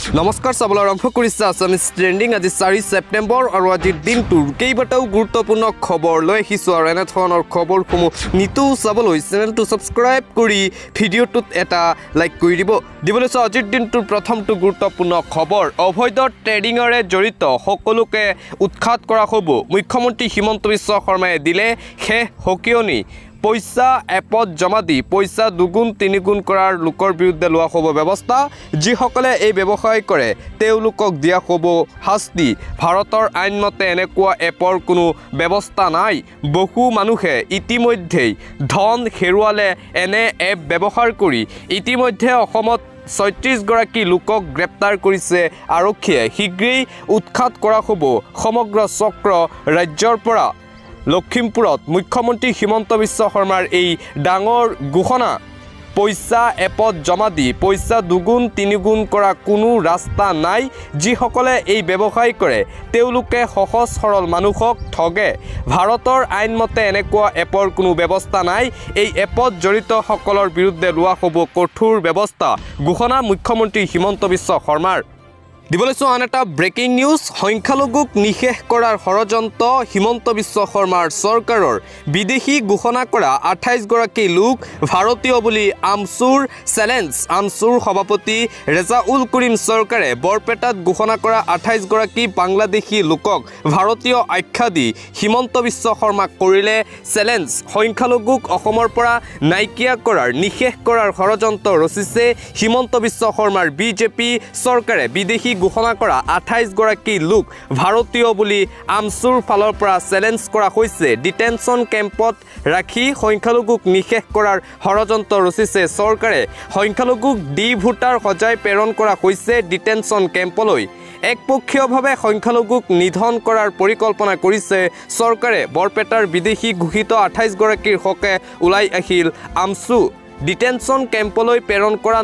নমস্কাৰ চাবলৈ আৰম্ভ কৰিছে আছামিজ ট্ৰেণ্ডিং আজি 4 ছেপ্টেম্বৰ আৰু আজিৰ দিনটোৰ কেইবাটাও গুৰুত্বপূৰ্ণ খবৰ লৈ আহিছোঁ আৰু এনে ধৰণৰ খবৰসমূহ নিতৌ চাবলৈ চেনেলটো ছাবস্ক্ৰাইব কৰি ভিডিঅ'টোত এটা লাইক কৰি দিবলৈ আজিৰ দিনটোৰ প্ৰথমটো গুৰুত্বপূৰ্ণ খবৰ অবৈধ ট্ৰেডিঙৰে জড়িত সকলোকে উৎখাত কৰা হ'ব মুখ্যমন্ত্ৰী হিমন্ত বিশ্ব শৰ্মাই দিলে শেষ হকিয়নি পইচা এপত জমা দি পইচা দুগুণ তিনিগুণ কৰাৰ লোকৰ বিৰুদ্ধে লোৱা হ'ব ব্যৱস্থা যিসকলে এই ব্যৱসায় কৰে তেওঁলোকক দিয়া হ'ব শাস্তি ভাৰতৰ আইনমতে এনেকুৱা এপৰ কোনো ব্যৱস্থা নাই বহু মানুহে ইতিমধ্যেই ধন হেৰুৱালে এনে এপ ব্যৱহাৰ কৰি ইতিমধ্যে অসমত ৩৬ গৰাকী লোকক গ্ৰেপ্তাৰ কৰিছে আৰক্ষীয়ে শীঘ্ৰেই উৎখাত কৰা হ'ব সমগ্ৰ চক্ৰ ৰাজ্যৰ পৰা লখিমপুৰত মুখ্যমন্ত্ৰী হিমন্ত বিশ্ব শৰ্মাৰ এই ডাঙৰ ঘোষণা পইচা এপত জমা দি পইচা দুগুণ তিনিগুণ কৰা কোনো ৰাস্তা নাই যিসকলে এই ব্যৱসায় কৰে তেওঁলোকে সহজ সৰল মানুহক ঠগে ভাৰতৰ আইনমতে এনেকুৱা এপৰ কোনো ব্যৱস্থা নাই এই এপত জড়িত সকলৰ বিৰুদ্ধে লোৱা হ'ব কঠোৰ ব্যৱস্থা ঘোষণা মুখ্যমন্ত্ৰী হিমন্ত বিশ্ব শৰ্মাৰ দিবলৈ আন এটা ব্ৰেকিং নিউজ সংখ্যালঘুক নিশেষ কৰাৰ ষড়যন্ত্ৰ হিমন্ত বিশ্ব শৰ্মাৰ চৰকাৰৰ বিদেশী ঘোষণা কৰা ২৮ গৰাকী লোক ভাৰতীয় বুলি আমচুৰ চেলেঞ্জ আমচুৰ সভাপতি ৰেজাউল কৰিম চৰকাৰে বৰপেটাত ঘোষণা কৰা ২৮ গৰাকী বাংলাদেশী লোকক ভাৰতীয় আখ্যা দি হিমন্ত বিশ্ব শৰ্মাক কৰিলে চেলেঞ্জ সংখ্যালঘুক অসমৰ পৰা নাইকিয়া কৰাৰ নিশেষ কৰাৰ ষড়যন্ত্ৰ ৰচিছে হিমন্ত বিশ্ব শৰ্মাৰ বিজেপি চৰকাৰে বিদেশী ঘোষণা কৰা ২৮ গৰাকী লোক ভাৰতীয় বুলি আমচুৰ ফালৰ পৰা চেলেঞ্জ কৰা হৈছে ডিটেনশ্যন কেম্পত ৰাখি সংখ্যালঘুক নিশেষ কৰাৰ ষড়যন্ত্ৰ ৰচিছে চৰকাৰে সংখ্যালঘুক ডি ভোটাৰ সজাই প্ৰেৰণ কৰা হৈছে ডিটেনশ্যন কেম্পলৈ একপক্ষীয়ভাৱে সংখ্যালঘুক নিধন কৰাৰ পৰিকল্পনা কৰিছে চৰকাৰে বৰপেটাৰ বিদেশী ঘোষিত ২৮ গৰাকীৰ হকে ওলাই আহিল আমচু ডিটেনশ্যন কেম্পলৈ প্ৰেৰণ কৰা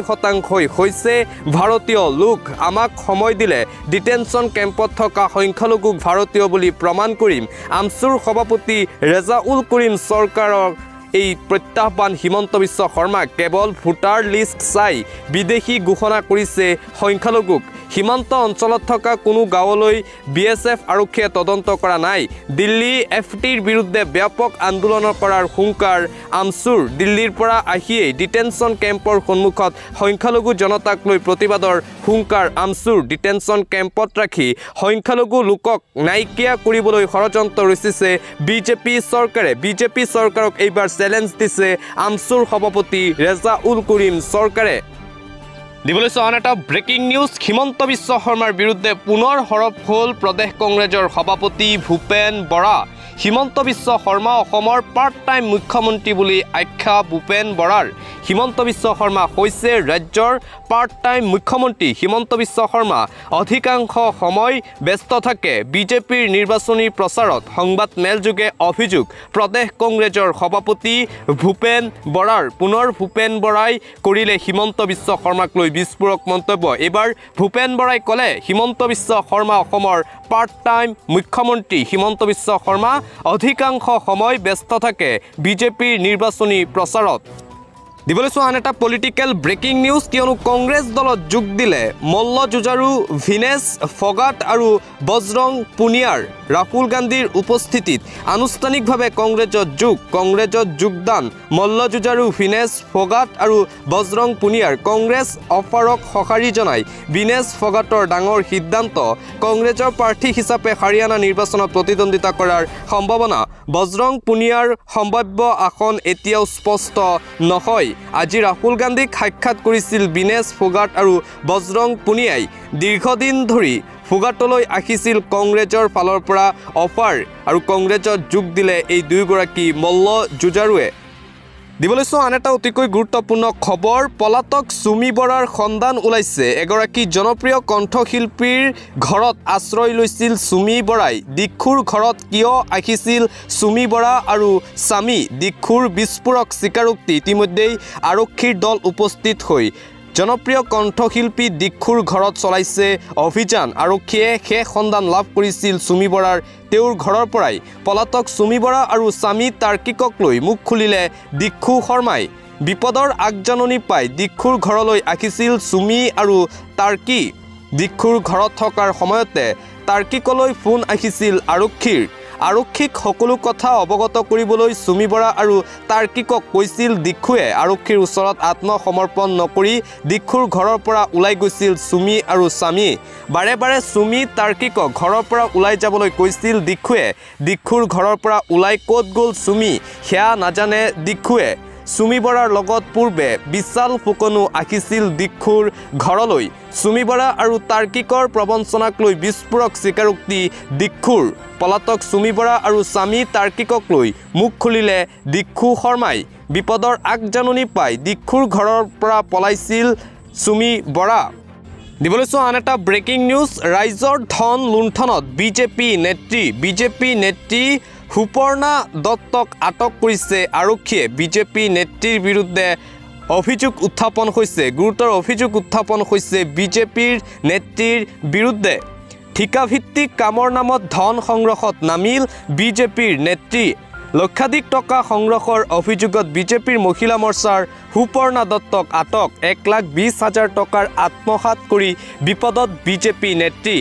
৯০% হৈছে ভাৰতীয় লোক আমাক সময় দিলে ডিটেনশ্যন কেম্পত থকা সংখ্যালঘুক ভাৰতীয় বুলি প্ৰমাণ কৰিম আমচুৰ সভাপতি ৰেজাউল কৰিম চৰকাৰৰ এই প্ৰত্যাহ্বান হিমন্ত বিশ্ব শৰ্মা কেৱল ভোটাৰ লিষ্ট চাই বিদেশী ঘোষণা কৰিছে সংখ্যালঘুক সীমান্ত অঞ্চলত থকা কোনো গাঁৱলৈ বিএছএফ আৰক্ষীয়ে তদন্ত কৰা নাই দিল্লী এফটিৰ বিৰুদ্ধে ব্যাপক আন্দোলন কৰাৰ হুংকাৰ আমচুৰ দিল্লীৰ পৰা আহিয়েই ডিটেনশ্যন কেম্পৰ সন্মুখত সংখ্যালঘু জনতাক লৈ প্ৰতিবাদৰ হুংকাৰ আমচুৰ ডিটেনশ্যন কেম্পত ৰাখি সংখ্যালঘু লোকক নাইকিয়া কৰিবলৈ ষড়যন্ত্ৰ ৰচিছে বিজেপি চৰকাৰক এইবাৰ চেলেঞ্জ দিছে আমচুৰ সভাপতি ৰেজাউল কৰিম চৰকাৰে দিবলৈ আন এটা ব্ৰেকিং নিউজ হিমন্ত বিশ্ব শৰ্মাৰ বিৰুদ্ধে পুনৰ হৰপ হ'ল প্ৰদেশ কংগ্ৰেছৰ সভাপতি ভূপেন বৰা হিমন্ত বিশ্ব শৰ্মা অসমৰ পাৰ্ট টাইম মুখ্যমন্ত্ৰী বুলি আখ্যা ভূপেন বৰাৰ হিমন্ত বিশ্ব শৰ্মা হৈছে ৰাজ্যৰ পাৰ্ট টাইম মুখ্যমন্ত্ৰী হিমন্ত বিশ্ব শৰ্মা অধিকাংশ সময় ব্যস্ত থাকে বিজেপিৰ নিৰ্বাচনী প্ৰচাৰত সংবাদ মেলযোগে অভিযোগ প্ৰদেশ কংগ্ৰেছৰ সভাপতি ভূপেন বৰাৰ পুনৰ ভূপেন বৰাই কৰিলে হিমন্ত বিশ্ব শৰ্মাক লৈ বিস্ফোৰক মন্তব্য এবাৰ ভূপেন বৰাই ক'লে হিমন্ত বিশ্ব শৰ্মা অসমৰ পাৰ্ট টাইম মুখ্যমন্ত্ৰী হিমন্ত বিশ্ব শৰ্মা অধিকাংশ সময় ব্যস্ত থাকে বিজেপিৰ নিৰ্বাচনী প্ৰচাৰত দিবলৈ আন এটা পলিটিকেল ব্ৰেকিং নিউজ কিয়নো কংগ্ৰেছ দলত যোগ দিলে মল্ল যুঁজাৰু ভিনেশ ফগাট আৰু বজৰং পুনিয়াৰ ৰাহুল গান্ধীৰ উপস্থিতিত আনুষ্ঠানিকভাৱে কংগ্ৰেছত যোগদান মল্ল যুঁজাৰু ভিনেশ ফগাট আৰু বজৰং পুনিয়াৰ কংগ্ৰেছ অফাৰক সঁহাৰি জনাই ভিনেশ ফগাটৰ ডাঙৰ সিদ্ধান্ত কংগ্ৰেছৰ প্ৰাৰ্থী হিচাপে হাৰিয়ানা নিৰ্বাচনত প্ৰতিদ্বন্দ্বিতা কৰাৰ সম্ভাৱনা বজৰং পুনিয়াৰ সম্ভাৱ্য আসন এতিয়াও স্পষ্ট নহয় আজি ৰাহুল গান্ধীক সাক্ষাৎ কৰিছিল ভিনেশ ফগাট আৰু বজৰং পুনিয়াই দীৰ্ঘদিন ধৰি ফগাটলৈ আহিছিল কংগ্ৰেছৰ ফালৰ পৰা অফাৰ আৰু কংগ্ৰেছত যোগ দিলে এই দুয়োগৰাকী মল্ল যুঁজাৰুৱে দিবলৈ আন এটা অতিকৈ গুৰুত্বপূৰ্ণ খবৰ পলাতক চুমি বৰাৰ সন্ধান ওলাইছে এগৰাকী জনপ্ৰিয় কণ্ঠশিল্পীৰ ঘৰত আশ্ৰয় লৈছিল চুমি বৰাই দীক্ষুৰ ঘৰত কিয় আহিছিল চুমি বৰা আৰু স্বামী দীক্ষুৰ বিস্ফোৰক স্বীকাৰোক্তি ইতিমধ্যেই আৰক্ষীৰ দল উপস্থিত হৈ জনপ্ৰিয় কণ্ঠশিল্পী দীক্ষুৰ ঘৰত চলাইছে অভিযান আৰক্ষীয়ে শেষ সন্ধান লাভ কৰিছিল চুমি বৰাৰ তেওঁৰ ঘৰৰ পৰাই পলাতক চুমি বৰা আৰু স্বামী তাৰ্কিকক লৈ মুখ খুলিলে দীক্ষু শৰ্মাই বিপদৰ আগজাননী পাই দীক্ষুৰ ঘৰলৈ আহিছিল চুমি আৰু তাৰ্কি দীক্ষুৰ ঘৰত থকাৰ সময়তে তাৰ্কিকলৈ ফোন আহিছিল আৰক্ষীক সকলো কথা অৱগত কৰিবলৈ চুমি বৰা আৰু তাৰ্কিকক কৈছিল দীক্ষুৱে আৰক্ষীৰ ওচৰত আত্মসমৰ্পণ নকৰি দীক্ষুৰ ঘৰৰ পৰা ওলাই গৈছিল চুমি আৰু স্বামী বাৰে বাৰে চুমি তাৰ্কিকক ঘৰৰ পৰা ওলাই যাবলৈ কৈছিল দীক্ষুৱে দীক্ষুৰ ঘৰৰ পৰা ওলাই ক'ত গ'ল চুমি সেয়া নাজানে দীক্ষুৱে চুমি বৰাৰ লগত পূৰ্বে বিশাল ফুকনো আহিছিল দীক্ষুৰ ঘৰলৈ চুমি বৰা আৰু তাৰ্কিকৰ প্ৰবঞ্চনাক লৈ বিস্ফোৰক স্বীকাৰোক্তি দীক্ষুৰ পলাতক চুমি বৰা আৰু স্বামী তাৰ্কিকক লৈ মুখ খুলিলে দীক্ষু শৰ্মাই বিপদৰ আগজাননী পাই দীক্ষুৰ ঘৰৰ পৰা পলাইছিল চুমি বৰা দিবলৈ আন এটা ব্ৰেকিং নিউজ ৰাইজৰ ধন লুণ্ঠনত বিজেপি নেত্ৰী সুপৰ্ণা দত্তক আটক কৰিছে আৰক্ষীয়ে বিজেপি নেত্ৰীৰ বিৰুদ্ধে অভিযোগ উত্থাপন হৈছে গুৰুতৰ অভিযোগ উত্থাপন হৈছে বিজেপিৰ নেত্ৰীৰ বিৰুদ্ধে ঠিকাভিত্তিক কামৰ নামত ধন সংগ্ৰহত নামিল বিজেপিৰ নেত্ৰী লক্ষাধিক টকা সংগ্ৰহৰ অভিযোগত বিজেপিৰ মহিলা মৰ্চাৰ সুপৰ্ণা দত্তক আটক 1,20,000 টকাৰ আত্মসাৎ কৰি বিপদত বিজেপি নেত্ৰী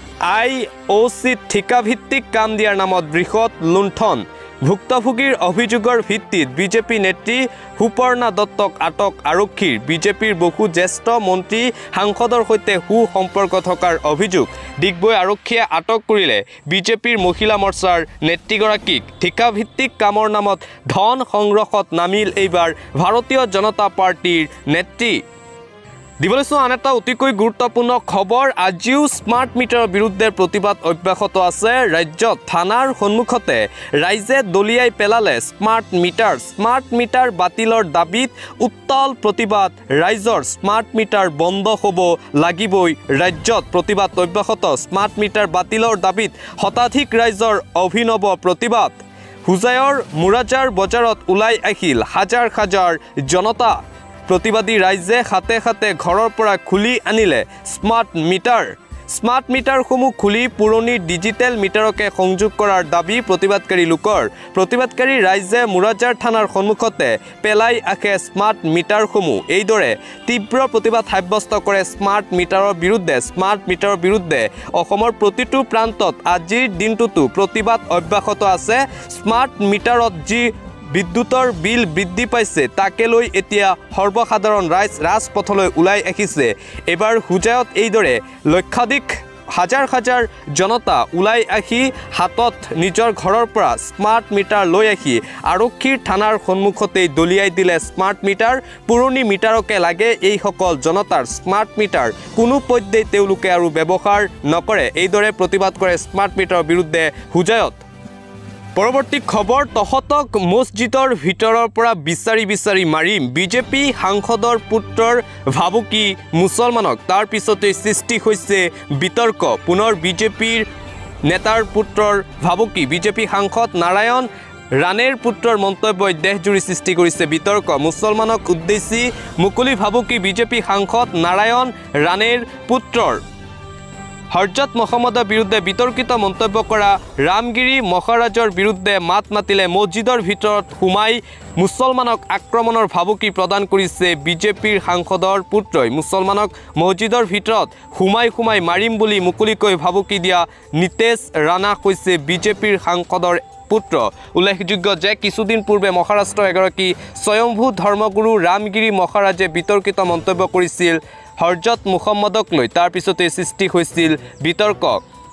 IOC ঠিকাভিত্তিক কাম দিয়াৰ নামত বৃহৎ লুণ্ঠন ভুক্তভোগীৰ অভিযোগৰ ভিত্তিত বিজেপি নেত্ৰী সুপৰ্ণা দত্তক আটক আৰক্ষীৰ বিজেপিৰ বহু জ্যেষ্ঠ মন্ত্ৰী সাংসদৰ সৈতে সুসম্পৰ্ক থকাৰ অভিযোগ ডিগবৈ আৰক্ষীয়ে আটক কৰিলে বিজেপিৰ মহিলা মৰ্চাৰ নেত্ৰীগৰাকীক ঠিকাভিত্তিক কামৰ নামত ধন সংগ্ৰহত নামিল এইবাৰ ভাৰতীয় জনতা পাৰ্টিৰ নেত্ৰী দিবলৈ আন এটা অতিকৈ গুৰুত্বপূৰ্ণ খবৰ আজিও স্মাৰ্ট মিটাৰৰ বিৰুদ্ধে প্ৰতিবাদ অব্যাহত আছে ৰাজ্যত থানাৰ সন্মুখতে ৰাইজে দলিয়াই পেলালে স্মাৰ্ট মিটাৰ বাতিলৰ দাবীত উত্তাল প্ৰতিবাদ ৰাইজৰ স্মাৰ্ট মিটাৰ বন্ধ হ'ব লাগিবই ৰাজ্যত প্ৰতিবাদ অব্যাহত স্মাৰ্ট মিটাৰ বাতিলৰ দাবীত শতাধিক ৰাইজৰ অভিনৱ প্ৰতিবাদ হুজাইৰ মুৰাজাৰ বজাৰত ওলাই আহিল হাজাৰ জনতা প্ৰতিবাদী ৰাইজে হাতে হাতে ঘৰৰ পৰা খুলি আনিলে স্মাৰ্ট মিটাৰসমূহ খুলি পুৰণি ডিজিটেল মিটাৰকে সংযোগ কৰাৰ দাবী প্ৰতিবাদকাৰী লোকৰ প্ৰতিবাদকাৰী ৰাইজে মুৰাজাৰ থানাৰ সন্মুখতে পেলাই আহে স্মাৰ্ট মিটাৰসমূহ এইদৰে তীব্ৰ প্ৰতিবাদ সাব্যস্ত কৰে স্মাৰ্ট মিটাৰৰ বিৰুদ্ধে অসমৰ প্ৰতিটো প্ৰান্তত আজিৰ দিনটোতো প্ৰতিবাদ অব্যাহত আছে স্মাৰ্ট মিটাৰত যি বিদ্যুতৰ বিল বৃদ্ধি পাইছে তাকে লৈ এতিয়া সৰ্বসাধাৰণ ৰাইজ ৰাজপথলৈ ওলাই আহিছে এবাৰ হুজাইত এইদৰে লক্ষাধিক হাজাৰ জনতা ওলাই আহি হাতত নিজৰ ঘৰৰ পৰা স্মাৰ্ট মিটাৰ লৈ আহি আৰক্ষীৰ থানাৰ সন্মুখতেই দলিয়াই দিলে স্মাৰ্ট মিটাৰ পুৰণি মিটাৰকে লাগে এইসকল জনতাৰ স্মাৰ্ট মিটাৰ কোনো পধ্যেই তেওঁলোকে আৰু ব্যৱহাৰ নকৰে এইদৰে প্ৰতিবাদ কৰে স্মাৰ্ট মিটাৰৰ বিৰুদ্ধে হুজাইত পৰৱৰ্তী খবৰ তহতক মছজিদৰ ভিতৰৰ পৰা বিচাৰি মাৰিম বিজেপি সাংসদৰ পুত্ৰৰ ভাবুকি মুছলমানক তাৰ পিছতেই সৃষ্টি হৈছে বিতৰ্ক পুনৰ বিজেপিৰ নেতাৰ পুত্ৰৰ ভাবুকি বিজেপি সাংসদ নাৰায়ণ ৰাণেৰ পুত্ৰৰ মন্তব্যই দেশজুৰি সৃষ্টি কৰিছে বিতৰ্ক মুছলমানক উদ্দেশ্যি মুকলি ভাবুকি বিজেপি সাংসদ নাৰায়ণ ৰাণেৰ পুত্ৰৰ হৰজত মহম্মদৰ বিৰুদ্ধে বিতৰ্কিত মন্তব্য কৰা ৰামগিৰি মহাৰাজৰ বিৰুদ্ধে মাত মাতিলে মছজিদৰ ভিতৰত সোমাই মুছলমানক আক্ৰমণৰ ভাবুকি প্ৰদান কৰিছে বিজেপিৰ সাংসদৰ পুত্ৰই মুছলমানক মছজিদৰ ভিতৰত সোমাই মাৰিম বুলি মুকলিকৈ ভাবুকি দিয়া নিতেশ ৰাণা হৈছে বিজেপিৰ সাংসদৰ পুত্ৰ উল্লেখযোগ্য যে কিছুদিন পূৰ্বে মহাৰাষ্ট্ৰৰ এগৰাকী স্বয়ম্ভূ ধৰ্মগুৰু ৰামগিৰি মহাৰাজে বিতৰ্কিত মন্তব্য কৰিছিল হৰজত মুহম্মদক লৈ তাৰ পিছতে সৃষ্টি হৈছিল বিতৰ্ক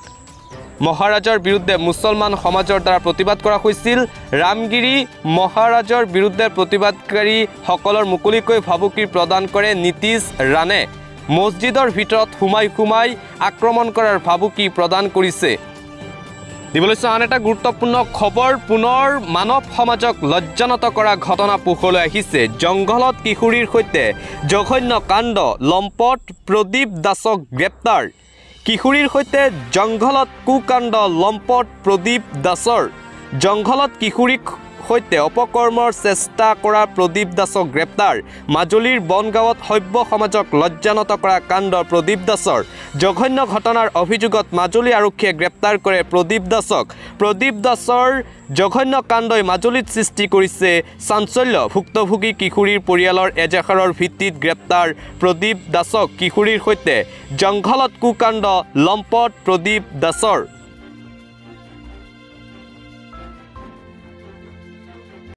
মহাৰাজৰ বিৰুদ্ধে মুছলমান সমাজৰ দ্বাৰা প্ৰতিবাদ কৰা হৈছিল ৰামগিৰি মহাৰাজৰ বিৰুদ্ধে প্ৰতিবাদকাৰী সকলৰ মুকলিকৈ ভাবুকি প্ৰদান কৰে নীতিশ ৰাণে মছজিদৰ ভিতৰত সোমাই আক্ৰমণ কৰাৰ ভাবুকি প্ৰদান কৰিছে দিবলৈ আন এটা গুৰুত্বপূৰ্ণ খবৰ পুনৰ মানৱ সমাজক লজ্জানত কৰা ঘটনা পোহৰলৈ আহিছে জংঘলত কিশোৰীৰ সৈতে জঘন্য কাণ্ড লম্পট প্ৰদীপ দাসক গ্ৰেপ্তাৰ কিশোৰীৰ সৈতে জংঘলত কুকাণ্ড লম্পট প্ৰদীপ দাসৰ জংঘলত কিশোৰীক সৈতে অপকৰ্মৰ চেষ্টা কৰা প্ৰদীপ দাসক গ্ৰেপ্তাৰ মাজুলীৰ বনগাঁৱত সভ্য সমাজক লজ্জানত কৰা কাণ্ড প্ৰদীপ দাসৰ জঘন্য ঘটনাৰ অভিযোগত মাজুলী আৰক্ষীয়ে গ্ৰেপ্তাৰ কৰে প্ৰদীপ দাসৰ জঘন্য কাণ্ডই মাজুলীত সৃষ্টি কৰিছে চাঞ্চল্য ভুক্তভোগী কিশোৰীৰ পৰিয়ালৰ এজাহাৰৰ ভিত্তিত গ্ৰেপ্তাৰ প্ৰদীপ দাসক কিশোৰীৰ সৈতে জংঘলত কুকাণ্ড লম্পট প্ৰদীপ দাসৰ